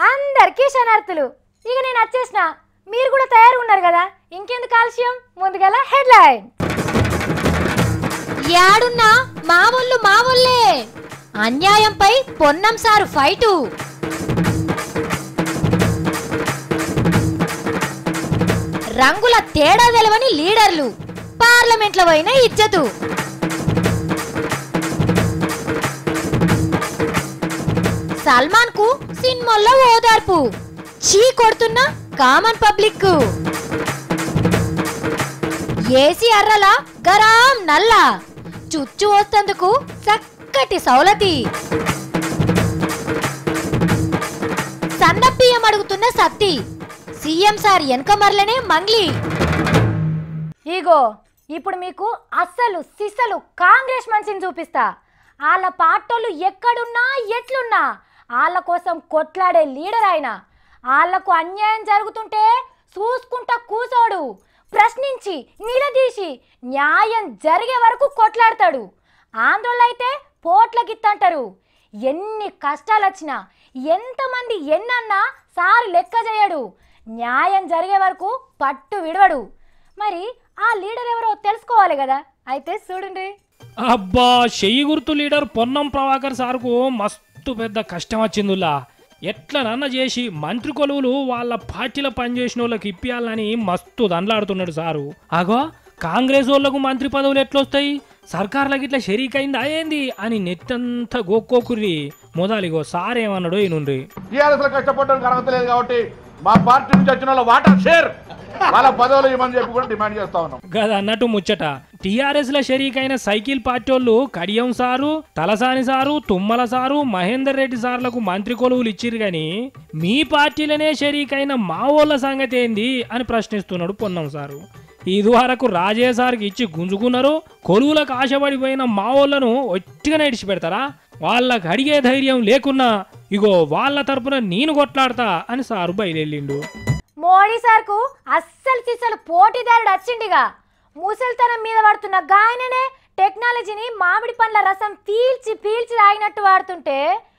అందరికీ శనార్థులు. ఇక నేను వచ్చేసిన, మీరు కూడా తయారు ఉన్నారు కదా, ఇంకెందుకు ఆలస్యం? ముందుగల హెడ్లైన్. యాడున్నా మావోళ్ళే, అన్యాయంపై పొన్నం సారు ఫైటు. రంగుల తేడా తెలవని లీడర్లు, పార్లమెంట్లో పోయిన ఇజ్జతు. సల్మాన్ కు సినిమాల్లో ఓదార్పు, చీ కొడుతున్న కామన్ పబ్లిక్. ఏసీ అర్రల గరాం నల్ల, చుచ్చు వస్తందుకు చక్కటి సౌలతి. సన్నబియ్యం అడుగుతున్న సత్తి, సీఎం సార్ వెనకమర్లనే మంగ్లీ. ఇగో ఇప్పుడు మీకు అస్సలు సిస్సలు కాంగ్రెస్ మనిషిని చూపిస్తా. వాళ్ళ పార్టీలు ఎక్కడున్నా ఎట్లున్నా వాళ్ళ కోసం కొట్లాడే లీడర్ ఆయన. వాళ్లకు అన్యాయం జరుగుతుంటే చూసుకుంటా కూసోడు, ప్రశ్నించి నిలదీసి న్యాయం జరిగే వరకు కొట్లాడతాడు. ఆంధ్రలో అయితే పోట్లకిత్తంటారు. ఎన్ని కష్టాలు వచ్చినా, ఎంతమంది ఎన్నన్నా సారు లెక్క చేయడు. న్యాయం జరిగే వరకు పట్టు విడవడు. మరి ఆ లీడర్ ఎవరో తెలుసుకోవాలి కదా, అయితే చూడండి. అబ్బా, చెయ్యి గుర్తు లీడర్ పొన్నం ప్రభాకర్ సార్కు మస్తు పెద్ద కష్టం వచ్చిందిలా. ఎట్లనన్న చేసి మంత్రి కొలువులు వాళ్ళ పార్టీలో పనిచేసిన వాళ్ళకి ఇప్పియాలని మస్తు దండలాడుతున్నాడు సారు. అగో కాంగ్రెస్ వాళ్ళకు మంత్రి పదవులు ఎట్లొస్తాయి, సర్కార్లకి ఇట్లా షరీకైంది అయ్యింది అని నెట్టంతా గోక్కోకుర్రి. మొదలిగో సార్ ఏమన్నాడు ఈనుండ్రి. కష్టపడడం కరగలేదు కాబట్టి మా పార్టీ నుంచి వచ్చిన వాళ్ళ వాటా షేర్ వాళ్ళ పదవులు ఇవ్వమని చెప్పి కూడా డిమాండ్ చేస్తా ఉన్నాం. గది అన్నట్టు ముచ్చట. టీఆర్ఎస్ లో షరీకైన సైకిల్ పార్టీ వాళ్ళు Kadiyam sir, Talasani sir, Tummala sir, Mahender Reddy సార్లకు మంత్రి కొలువులు ఇచ్చిరు గాని మీ పార్టీలోనే షరీకైన మా వాళ్ళ సంగతి ఏంది అని ప్రశ్నిస్తున్నాడు పొన్నం సారు. ఇదివరకు రాజే సార్కి ఇచ్చి గుంజుకున్నారు. కొలువులకు ఆశపడిపోయిన మా వాళ్ళను ఒట్టిగానే ఇడిచి పెడతారా? వాళ్ళకి అడిగే ధైర్యం లేకున్నా ఇగో వాళ్ళ తరపున నేను కొట్లాడతా అని సారు బయలుదేరిండు. మోడీ సార్కు అస్సలు సిస్సలు పోటీదారుడు వచ్చిండిగా. ముసలితనం మీద పడుతున్న గాయననే టెక్నాలజీని మామిడి పండ్ల రసం పీల్చి తాగినట్టు వాడుతుంటే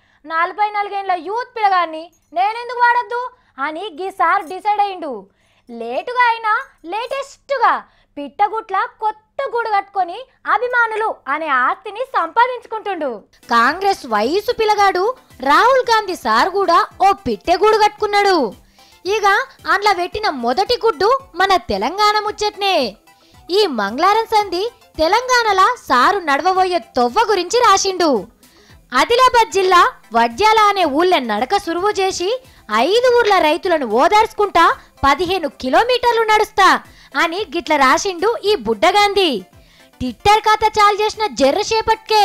44 ఏళ్ళ యూత్ పిల్లగాన్ని నేనెందుకు వాడద్దు అని గీసార్ డిసైడ్ అయ్యిండు. లేటుగా అయినా లేటెస్ట్గా పిట్టగుట్ల కొత్త గూడు కట్టుకొని అభిమానులు అనే ఆస్తిని సంపాదించుకుంటుండు. కాంగ్రెస్ వయసు పిల్లగాడు రాహుల్ గాంధీ సార్ కూడా ఓ పిట్టెగూడు కట్టుకున్నాడు. ఇక అందులో పెట్టిన మొదటి గుడ్డు మన తెలంగాణ ముచ్చట్నే. ఈ మంగళారం సంధి తెలంగాణలో సారు నడవబోయే తొవ్వ గురించి రాసిండు. ఆదిలాబాద్ జిల్లా వడ్యాల అనే ఊళ్ళ నడక సురువు చేసి 5 ఊర్ల రైతులను ఓదార్చుకుంటా 15 కిలోమీటర్లు నడుస్తా అని గిట్ల రాసిండు ఈ బుడ్డగాంధీ. ట్విట్టర్ ఖాతా చాలు చేసిన జర్రసేపట్కే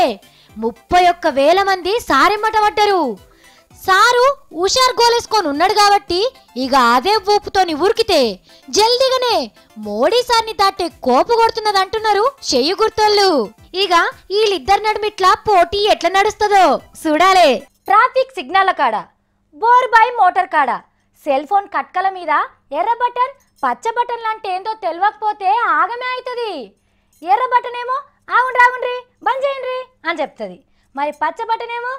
31,000 మంది సారెమ్మట పడ్డరు. సారు హుషార్ గోలేసుకొని ఉన్నాడు కాబట్టి ఇక అదే ఊపుతోని ఉరికితే జల్దిగానే మోడీ సార్ని దాటే కోపు కొడుతున్నది అంటున్నారు చెయ్యి గుర్తోళ్ళు. ఇక వీళ్ళిద్దరి నడుమిట్లా పోటీ ఎట్లా నడుస్తుందో చూడాలే. ట్రాఫిక్ సిగ్నల్ కాడ, బోర్బాయ్ మోటార్ కాడ, సెల్ ఫోన్ కట్కల మీద ఎర్ర బటన్ పచ్చ బటన్ లాంటి ఏందో తెలియకపోతే ఆగమే అవుతుంది. ఎర్ర బటన్ ఏమో ఆగుండ్రి బంద్ చేయండి అని చెప్తుంది. మరి పచ్చ బటన్ ఏమో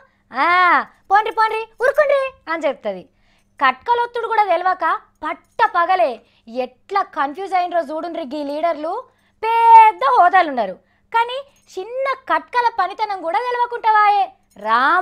పోండ్రి ఉరుకుండ్రి అని చెప్తుంది. కట్కలొత్తుడు కూడా తెలియక పట్ట పగలే ఎట్లా కన్ఫ్యూజ్ అయినరో చూడుండ్రి గీ లీడర్లు. పెద్ద హోదాలున్నారు కానీ చిన్న కట్కల పనితనం కూడా తెలియకుంటావాయే. రామ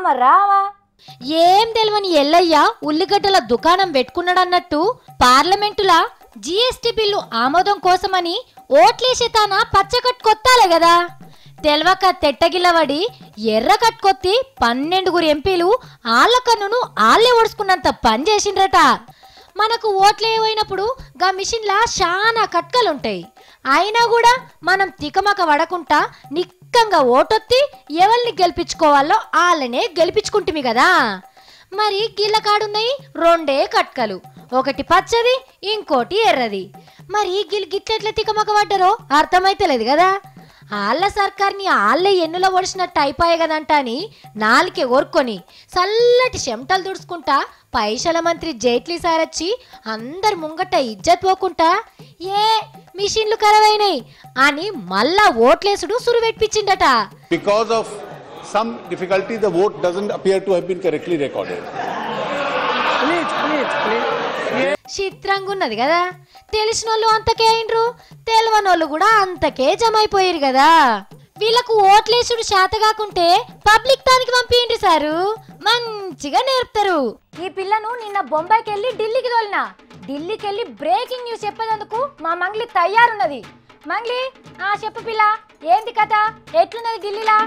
ఏం తెలియని ఎల్లయ్య ఉల్లిగడ్డల దుకాణం పెట్టుకున్నాడన్నట్టు పార్లమెంటులా జిఎస్టీ బిల్లు ఆమోదం కోసమని ఓట్లేసే తాన పచ్చ కట్టుకొత్తాలే కదా. తెల్వక తెట్టగిల్లబడి ఎర్ర కట్టుకొత్తి 12 ఎంపీలు ఆళ్ల కన్నును ఆళ్లే ఓడుచుకున్నంత పని చేసిండ్రట. మనకు ఓట్లేమైనప్పుడు గా మిషన్లా చాలా కట్కలుంటాయి. అయినా కూడా మనం తికమక పడకుండా నిక్కంగా ఓటొత్తి ఎవరిని గెలిపించుకోవాలో వాళ్ళనే గెలిపించుకుంటుమి కదా. మరి గిల్ల కాడున్నాయి 2 కట్కలు, ఒకటి పచ్చది ఇంకోటి ఎర్రది. మరి గిట్లెట్ల తికమక పడ్డారో అర్థమైతలేదు కదా. ఆళ్ళ సర్కార్ని ఆళ్ళే ఎన్నులో ఒడిచినట్టు అయిపోయాయి కదంట అని నాలుకే ఓర్కొని చల్లటి చెమటలు దుడుచుకుంటా పైసల మంత్రి జైట్లీ సార్ వచ్చి అందరు ముంగట ఇజ్జత్ పోకుంటా ఏ మిషన్లు ఖరాబైనాయి అని మళ్ళా ఓట్లేసుడు సురువెట్టించిండట. Because of some difficulty the vote doesn't appear to have been correctly recorded. చిత్రంగా ఉన్నది కదా. తెలిసిన వాళ్ళు అంతకే అయినరు, తెలియని వాళ్ళు కూడా అంతకే జమ అయిపోయారు కదా. వీళ్ళకు ఓట్లేసుడు చేత కాకుంటే పబ్లిక్ తానికి పంపిండ్రి సారు, మంచిగా నేర్పుతారు. ఈ పిల్లను నిన్న బొంబాయికి వెళ్ళి ఢిల్లీకి తోలినా. ఢిల్లీకి వెళ్ళి బ్రేకింగ్ న్యూస్ చెప్పేందుకు మా మంగ్లీ తయారున్నది. మంగ్లీ, చెప్పు పిల్ల, ఏంది కథ, ఎట్లున్నది ఢిల్లీలా?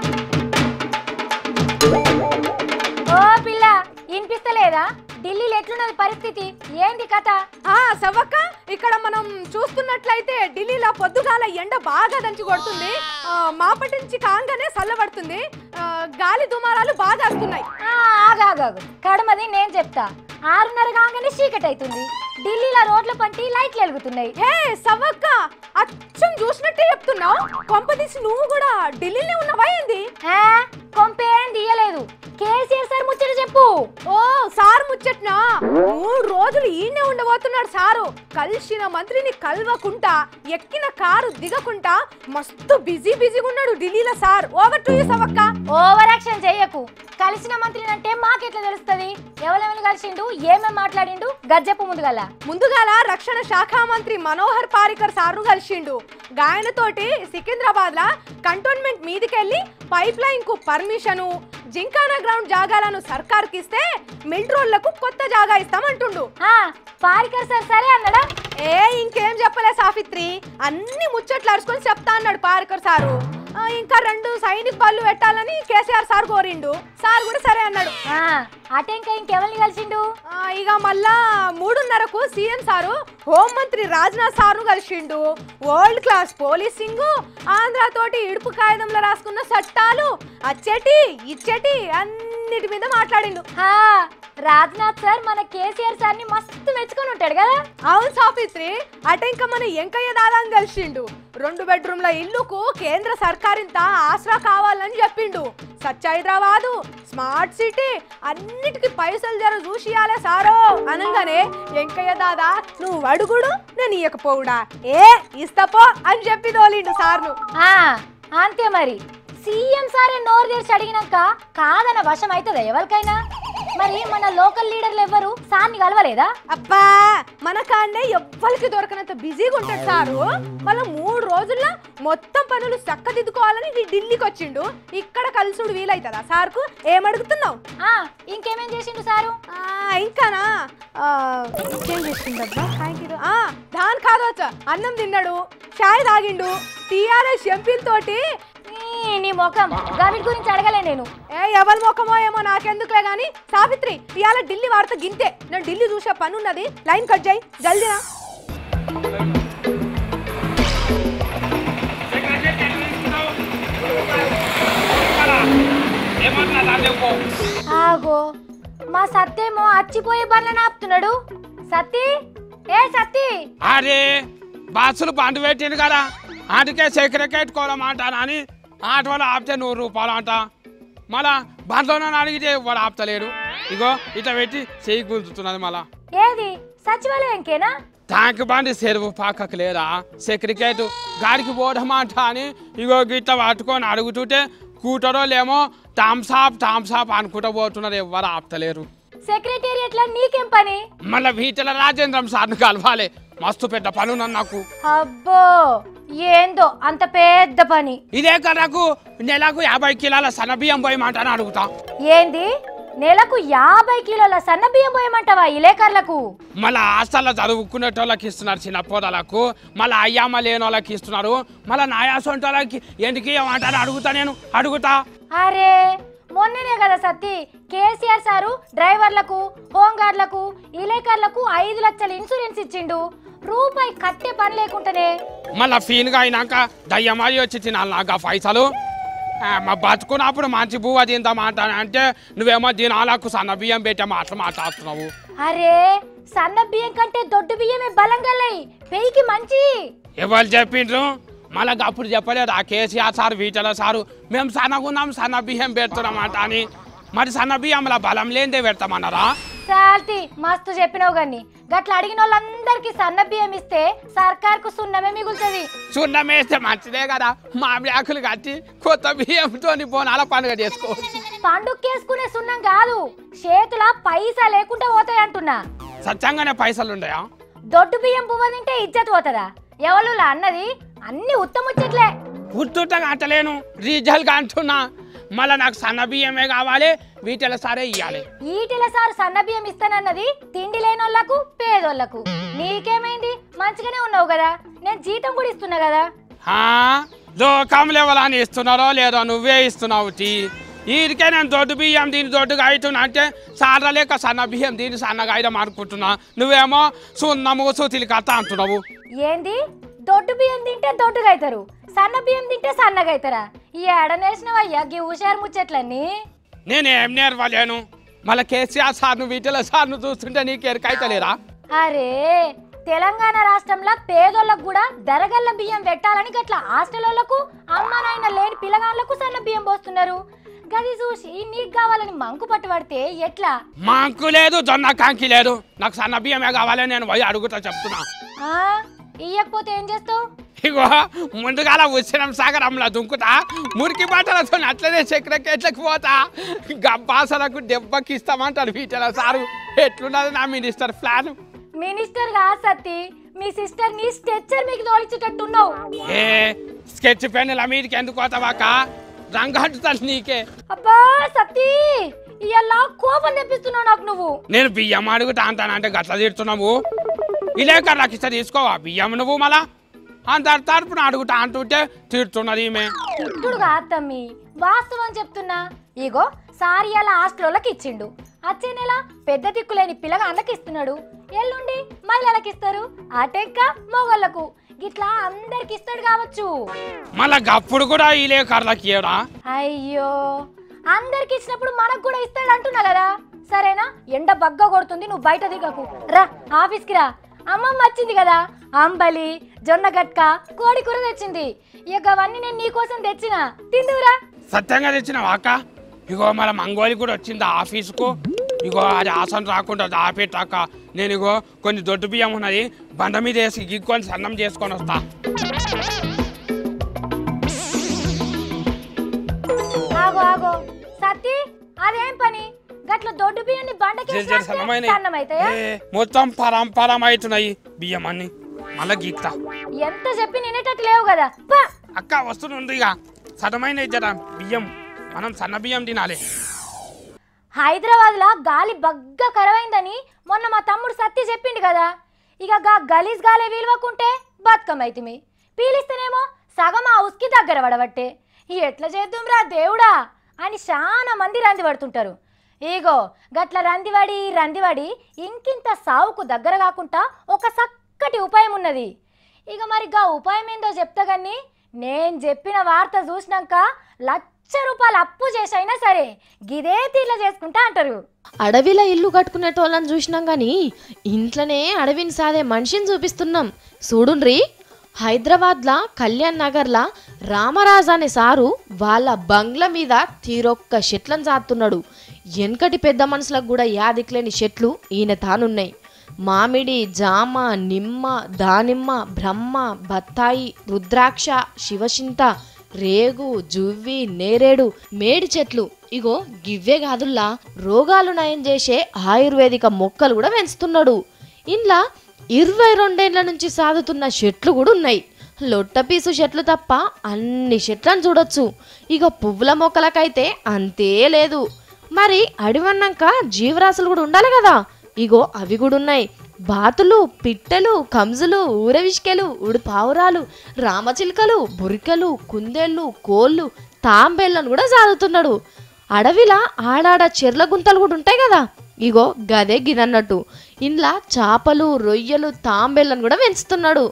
ఓ పిల్ల, వినిపిస్తలేదా? ఢిల్లీలో ఎట్లున్నది పరిస్థితి, ఏంది కథ? సవ్వక్క, ఇక్కడ మనం చూస్తున్నట్లయితే ఢిల్లీలో పొద్దుగాల ఎండ బాగా దంచి కొడుతుంది, మాపటి నుంచి కాంగానే చల్లబడుతుంది, గాలి దుమారాలు బాగా వస్తున్నాయి. ఆగాగాగు, కడమది నేను చెప్తా. 6:30 కాగానే చీకటి అవుతుంది. ఢిల్లీలో రోడ్ల పంటి లైట్లు వెలుగుతున్నాయి. హే సవ్వక్క, అచ్చం చూసినట్టే చెప్తున్నావు. కొంపదీసి నువ్వు కూడా ఢిల్లీలో ఉన్నావా ఏంది? కొంపేం తీయలేదు. కేసీఆర్ సార్ ముచ్చట చెప్పు. ఓ సార్ ముచ్చట్నా? 3 రోజులు ఈయనే ఉండబోతున్నాడు సారు. కలిసిన మంత్రిని కలవకుండా, ఎక్కిన కారు దిగకుండా మస్తు బిజీగా ఉన్నాడు ఢిల్లీలో sir. Over to you Savvakka. Over action చెయ్యకు. కలిసిన మంత్రిని అంటే మాకెట్లా తెలుస్తుంది? ఎవరెవరిని కలిసిండు, ఏమేమి మాట్లాడిండు, గజ్జెప్పు. ముందుగాల రక్షణ శాఖ మంత్రి మనోహర్ పారికర్ సార్ను కలిసిండు. గాయనతోటి సికింద్రాబాద్ లా కంటోన్మెంట్ మీదికెళ్ళి పైప్ లైన్ కు పర్మిషను, జింకానా గ్రౌండ్ జాగాలను సర్కార్కి ఇస్తే మిల్ట్రోళ్లకు కొత్త జాగా ఇస్తామంటుండు. పారికర్ సార్ సరే అన్నాడా? ఇంకేం చెప్పలే సాఫిత్రి, అన్ని ముచ్చట్లు అరుచుకొని చెప్తా అన్నాడు పారికర్ సారు. ఇంకా 2 సైనిక బళ్ళు పెట్టాలని కేసీఆర్ సార్ కోరిండు. సార్ కూడా సరే అన్నాడు. అటే ఇంకెవరిని కలిసిండు? ఇక మళ్ళా 3:30కు సీఎం సారు హోంమంత్రి రాజ్నాథ్ సార్ను కలిసిండు. వరల్డ్ క్లాస్ పోలీసింగ్, ఆంధ్రతోటి ఇడుపు కాగితంలో రాసుకున్న చట్టాలు, అచ్చేటి ఇచ్చేటి అన్నిటి మీద మాట్లాడిండు. రాజ్నాథ్ సార్ మన కేసీఆర్ సార్ ని మస్తు మెచ్చుకొని ఉంటాడు కదా. అవును సాఫిత్రి, అట ఇంకా మన వెంకయ్య దాదాని కలిసిండు. 2 బెడ్రూమ్ల ఇల్లుకు కేంద్ర సర్కారింత ఆసరా కావాలని చెప్పిండు. స్వచ్ఛ హైదరాబాదు, స్మార్ట్ సిటీ, అన్నిటికీ పైసలు జర చూసియాలే సారో అనగానే వెంకయ్య దాదా నువ్వు అడుగుడు నేను ఇయ్యకపోవుడా, ఇస్తపో అని చెప్పి తోలిండు సార్ను. అంతే మరి. సీఎం సారే నోరు తెరిచి అడిగినాక కాదన్న వశం అవుతుందా ఎవరికైనా? మరి మన లోకల్ లీడర్లు ఎవ్వరు సార్ని కలవలేదా? అబ్బా, మన కాండే ఎవ్వరికి దొరకనంత బిజీగా ఉంటాడు సారు. మళ్ళీ 3 రోజుల్లో మొత్తం పనులు చక్కదిద్దుకోవాలని ఢిల్లీకి వచ్చిండు. ఇక్కడ కలుసుడు వీలైతుందా సార్కు? ఏమడుగుతున్నావు? ఇంకేమేం చేసిండు సారు? ఇంకానా ఇంకేం చేసిండబ్బా? దాని కాదొచ్చ, అన్నం తిన్నాడు, చాయ్ తాగిండు. టీఆర్ఎస్ ఎంపీలతోటి నీ ముఖం గవిడ్ గురించి అడగలే నేను. ఎవరి ముఖమో ఏమో నాకెందుకులే గాని సావిత్రి, ఇవాళ ఢిల్లీ వార్త గింతే. నేను ఢిల్లీ చూసే పని ఉన్నది. లైన్ కట్ చేయి జల్దీనా. ఆగో, మా సత్తేమో అచ్చిపోయే బండ్లను ఆపుతున్నాడు. సత్తి, సత్తి. అరే బస్సులు బండి పెట్టిండు కదా, అందుకే సెక్రటరీ కోలమంటానని ఆటోలో ఆపితే 100 రూపాయలు అంట. మళ్ళా బండ్లోనే అడిగితే వాడు ఆపుతలేడు. ఇగో ఇట్లా పెట్టి చెయ్యి గుంజుతున్నది. మళ్ళా ఏది సచివాలయంకేనా? ట్యాంక్ బండి చెరువు పక్కకు లేదా, సెక్రటరీ గాడికి పోవడమంట అని ఇగో గిట్ల పట్టుకొని అడుగుతుంటే కూటరోళ్ళేమో థమ్సాప్ అనుకుంటూ పోతున్నారు. ఎవరు ఆపుతలేరు. సెక్రటేరియట్ లో నీకేం పని? మళ్ళా వీటిలో రాజేంద్రం సార్ని కలవాలి. మస్తు పెద్ద పని ఉన్నది నాకు. అబ్బో, ఏందో అంత పెద్ద పని. ఇదే కడకు నెలకు 50 కిలోల సన్నబియ్యం పోయమంటాను అడుగుతా. ఏంది, నెలకు 50 కిలోల సన్న బియ్యం పోయమంటావా ఇలేకర్లకు? మళ్ళా హాస్టల్లో చదువుకునేటోళ్ళకి ఇస్తున్నారు, చిన్న పోదలకు. మళ్ళీ అయ్యమ్మ లేని వాళ్ళకి ఇస్తున్నారు. మళ్ళీ నాయాసొంటోళ్ళకి ఎందుకు ఇవ్వమంటారు అడుగుతా. అరే మొన్ననే కదా సత్తి కేసీఆర్ సారు డ్రైవర్లకు, హోంగార్డులకు, ఇలేకర్లకు 5 లక్షల ఇన్సూరెన్స్ ఇచ్చిండు. రూపాయి కట్టే పని లేకుండానే మళ్ళా ఫీన్గా అయినాక దయ్యమారి వచ్చి తినాలి నాకు ఆ పైసలు. మా బతుకున్నప్పుడు మంచి బువ్వ తిందామాట అంటే నువ్వేమో దినాలకు సన్న బియ్యం పెట్టే మాట్లాడుతున్నావు. అరే సన్న బియ్యం కంటే దొడ్డు బియ్యమే బలంగా పెయికి మంచి. ఎవరు చెప్పిండ్రు? మళ్ళా అప్పుడు చెప్పలేదు ఆ కేసీఆర్ సార్ వీటల సారు మేము సన్నగున్నాం సన్న బియ్యం పెడుతున్నామాట అని. మరి సన్న బియ్యంలో బలం లేనిదే పెడతామన్నారా? సాల్తి మస్తు చెప్పినావు గాని గట్ల అడిగిన వాళ్ళందరికి సన్న బియ్యం ఇస్తే సర్కార్కు సున్నమే మిగులుతుంది. సున్నం వేస్తే మంచిదే కదా, మామిడి ఆకులు కట్టి కొత్త బియ్యంతో బోనాల పండుగ చేసుకోవచ్చు. పండుగకేసుకునే సున్నం కాదు, చేతుల పైసా లేకుండా పోతాయి అంటున్నా. సత్యంగానే పైసలు ఉండయా? దొడ్డు బియ్యం పువ్వ తింటే ఇజ్జత్ పోతుందా? ఎవరు అన్నది అన్ని ఉత్తముచ్చట్లే. ఉత్తుటగా అంటలేను, రీజల్గా అంటున్నా. మళ్ళా నాకు సన్న బియ్యమే కావాలి, వీటిల సారే ఇయ్యాలి. ఈటిల సారు సన్న బియ్యం ఇస్తానన్నది తిండి లేనోళ్లకు, పేదోళ్లకు. నీకేమైంది? మంచిగానే ఉన్నావు కదా, నేను జీతం కూడా ఇస్తున్నా కదా. లోకంలో ఎవరని ఇస్తున్నారో లేదో నువ్వే ఇస్తున్నావు. వీరికే నేను దొడ్డు బియ్యం దీన్ని దొడ్డుగా అవుతున్నా అంటే సార్ల లేక సన్న బియ్యం దీన్ని సన్నగా అయిదాం అనుకుంటున్నా. నువ్వేమో సున్నము సూతిలి కథ అంటున్నావు. ఏంది? దొడ్డు బియ్యం తింటే దొడ్డుగా అవుతారు, సన్న బియ్యం తింటే సన్నగా అవుతారా? ఈ ఎడనేసినవయ్యా గీ హుషారు ముచ్చట్లన్నీ. నేనేం నేర్వలేను. మళ్ళీ కేసీఆర్ సార్ను వీటిలో సార్ను చూస్తుంటే నీకు ఎరకైతలేరా? అరే, తెలంగాణ రాష్ట్రంలో పేదోళ్ళకు కూడా దరగల్ల బియ్యం పెట్టాలని గట్ల హాస్టల్లకు అమ్మ నాయన లేని పిల్లగాళ్ళకు సన్న బియ్యం పోస్తున్నారు. గది చూసి నీకు కావాలని మంకు పట్టుబడితే ఎట్లా? మంకు లేదు, జొన్న కాంకి లేదు, నాకు సన్న బియ్యమే కావాలని నేను పోయి అడుగుతా చెప్తున్నా. ఇయ్యకపోతే ఏం చేస్తావు? ఇగో ముందుగాల ఉసిరం సాగరంలో దుంకుతా, మురికి బట్టలతో అట్లనే చక్రకెట్లకు పోతా, గబ్బాసలకు దెబ్బకి ఇస్తామంటారు వీటిలో సారు. ఎట్లున్నది నా మినిస్టర్ ప్లాన్? మినిస్టర్ గా సత్తి, మీ సిస్టర్ ని స్ట్రెచ్చర్ మీకు తోలిచేటట్టున్నావు. ఏ స్కెచ్ పెన్నుల మీదకి ఎందుకు పోతావాక? రంగంటుతాను నీకే. అబ్బా సత్తి, ఇలా కోపం తెప్పిస్తున్నావు నాకు నువ్వు. నేను బియ్యం అడుగుతా అంటానంటే గట్ల తిడుతున్నావు. ఇలేక నాకు ఇస్తే తీసుకోవా బియ్యం నువ్వు? మళ్ళా అందరి తరపున అడుగుతా అంటుంటే తిడుతున్నది ఈమె. ఇప్పుడు కాదు తమ్మి, వాస్తవం చెప్తున్నా. ఇగో సారి అలా హాస్టల్లోకి ఇచ్చిండు, వచ్చే నెల పెద్ద దిక్కులేని పిల్లగాళ్ళకి ఇస్తున్నాడు, ఎల్లుండి మహిళలకు ఇస్తారు, అటెక్క మొగళ్ళకు, గిట్లా అందరికి ఇస్తాడు కావచ్చు. మళ్ళా గప్పుడు కూడా ఇలే కర్లకి ఇయ్యడా? అయ్యో, అందరికి ఇచ్చినప్పుడు మనకు కూడా ఇస్తాడు అంటున్నా కదా. సరేనా, ఎండ బగ్గా కొడుతుంది, నువ్వు బయట దిగకు, రా ఆఫీస్కి రా. అమ్మమ్మ వచ్చింది కదా, అంబలి, జొన్న గట్క, కోడి కూర తెచ్చింది. ఇక అవన్నీ నేను నీకోసం తెచ్చిన, తిందువురా. సత్యంగా తెచ్చినావా అక్క? ఇగో మన మంగోలి కూడా వచ్చింది ఆఫీసుకు. ఇగో అది ఆసన రాకుండా ఆపేటాక నేను ఇగో కొన్ని దొడ్డు బియ్యం ఉన్నది, బండ మీద వేసి గిక్కొని సన్నం చేసుకొని వస్తా. ఆగో ఆగో సత్తి, అదేం పని? గట్ల దొడ్డు బియ్యాన్ని బండకి సన్నమైతాయా? మొత్తం పరంపరం అవుతున్నాయి బియ్యం అన్ని. మళ్ళా గీక్తా. ఎంత చెప్పి నినేటట్టు లేవు కదా. అక్క వస్తుంది ఇక సన్నమైన ఇచ్చట బియ్యం, మనం సన్న బియ్యం తినాలి. హైదరాబాద్ లా గాలి బగ్గా కరవైందని మొన్న మా తమ్ముడు సత్తి చెప్పిండు కదా. ఇక గలీజ్ గాలి వీలువకుంటే బతుకమైతిమి, పీలిస్తేనేమో సగం ఆ ఉస్కి దగ్గర పడబట్టే. ఎట్లా చేద్దాంరా దేవుడా అని చాలా మంది రంది పడుతుంటారు. ఇగో గట్ల రందివాడి ఇంకింత సావుకు దగ్గర కాకుండా ఒక చక్కటి ఉపాయం ఉన్నది. ఇక మరి గా ఉపాయం ఏందో చెప్తా గాని, నేను చెప్పిన వార్త చూసినాక ₹1,00,000 అప్పు చేసైనా సరే గిదే తీర్ల చేసుకుంటా అంటారు. అడవిలో ఇల్లు కట్టుకునేటోళ్ళని చూసినాం కానీ ఇంట్లోనే అడవిని సాదే మనిషిని చూపిస్తున్నాం. చూడుండ్రి, హైదరాబాద్లా కళ్యాణ్ నగర్లా రామరాజు అనే సారు వాళ్ళ బంగ్లా మీద తీరొక్క చెట్లను సాతున్నాడు. వెనకటి పెద్ద మనుషులకు కూడా యాదిక్లేని చెట్లు ఈయన తానున్నాయి. మామిడి, జామ, నిమ్మ, దానిమ్మ, బ్రహ్మ, బత్తాయి, రుద్రాక్ష, శివచింత, రేగు, జువ్వి, నేరేడు, మేడి చెట్లు. ఇగో గివ్వే కాదుల్లా రోగాలు నయం చేసే ఆయుర్వేదిక మొక్కలు కూడా పెంచుతున్నాడు. ఇంట్లో 22 ఏళ్ల నుంచి సాగుతున్న చెట్లు కూడా ఉన్నాయి. లొట్టపీసు చెట్లు తప్ప అన్ని చెట్లను చూడొచ్చు. ఇక పువ్వుల మొక్కలకైతే అంతే లేదు. మరి అడివన్నాక జీవరాశులు కూడా ఉండాలి కదా. ఇగో అవి కూడా ఉన్నాయి. బాతులు, పిట్టలు, కంజులు, ఊరవిష్కెలు, పావురాలు, రామచిలుకలు, బురికలు, కుందేళ్ళు, కోళ్ళు, తాంబేళ్ళను కూడా సాదుతున్నాడు. అడవిలా ఆడాడ చెర్ల గుంతలు కూడా ఉంటాయి కదా. ఇగో గదే గిదన్నట్టు ఇంట్లో చేపలు, రొయ్యలు, తాంబేళ్ళను కూడా పెంచుతున్నాడు.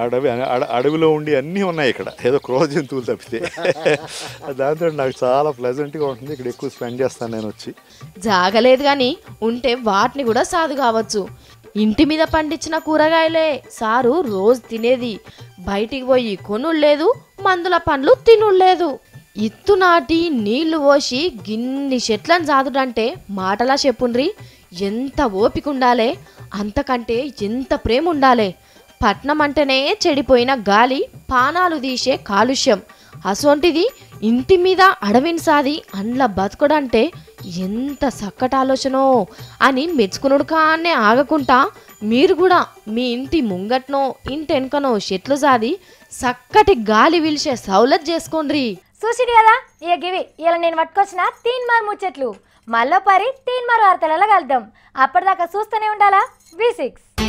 అడవిలో ఉండి అన్నీ ఉన్నాయి ఇక్కడ, ఏదో క్రూర జంతువులు తప్పితే. దాంతో నాకు చాలా ప్లెజెంట్గా ఉంటుంది. ఇక్కడ ఎక్కువ స్పెండ్ చేస్తాను నేను వచ్చి. జాగలేదు కానీ ఉంటే వాటిని కూడా సాదు కావచ్చు. ఇంటి మీద పండించిన కూరగాయలే సారు రోజు తినేది. బయటికి పోయి కొనుళ్ళలేదు, మందుల పండ్లు తినుళ్ళలేదు. ఇత్తు నాటి నీళ్లు పోసి గిన్ని చెట్లను సాదుడంటే మాటలా చెప్పుండ్రి. ఎంత ఓపిక ఉండాలే, అంతకంటే ఎంత ప్రేమ ఉండాలే. పట్నం అంటేనే చెడిపోయిన గాలి, పానాలు తీసే కాలుష్యం. అసొంటిది ఇంటి మీద అడవిని సాది అండ్ల బతుకడంటే ఎంత చక్కటి ఆలోచనో అని మెచ్చుకునుడు కానే ఆగకుండా మీరు కూడా మీ ఇంటి ముంగట్నో ఇంటి వెనకనో చెట్లు సాది చక్కటి గాలి వీల్చే సౌలత్ చేసుకోండి. చూసిడు కదా ఇక గివి ఇలా నేను పట్టుకొచ్చిన తీన్మార్ ముచ్చట్లు. మళ్ళీ పరి తీన్మార్ వార్తలలో కలుద్దాం. అప్పటిదాకా చూస్తూనే ఉండాలా V6.